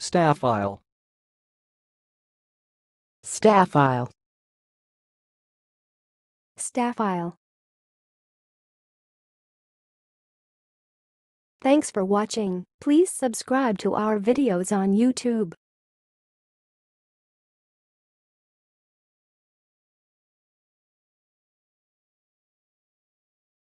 Staphyle. Staphyle. Staphyle. Thanks for watching. Please subscribe to our videos on YouTube.